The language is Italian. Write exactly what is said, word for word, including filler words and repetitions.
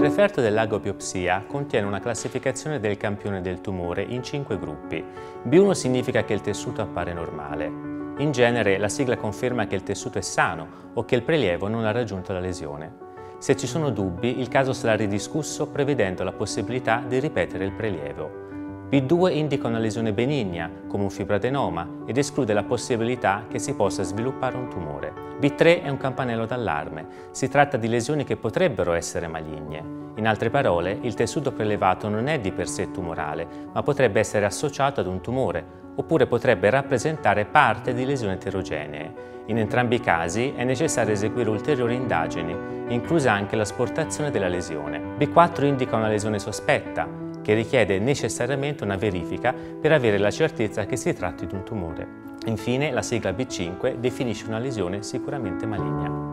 referto dell'agobiopsia contiene una classificazione del campione del tumore in cinque gruppi. B uno significa che il tessuto appare normale. In genere la sigla conferma che il tessuto è sano o che il prelievo non ha raggiunto la lesione. Se ci sono dubbi, il caso sarà ridiscusso prevedendo la possibilità di ripetere il prelievo. B due indica una lesione benigna, come un fibroadenoma, ed esclude la possibilità che si possa sviluppare un tumore. B tre è un campanello d'allarme. Si tratta di lesioni che potrebbero essere maligne. In altre parole, il tessuto prelevato non è di per sé tumorale, ma potrebbe essere associato ad un tumore, oppure potrebbe rappresentare parte di lesioni eterogenee. In entrambi i casi è necessario eseguire ulteriori indagini, inclusa anche l'asportazione della lesione. B quattro indica una lesione sospetta, che richiede necessariamente una verifica per avere la certezza che si tratti di un tumore. Infine, la sigla B cinque definisce una lesione sicuramente maligna.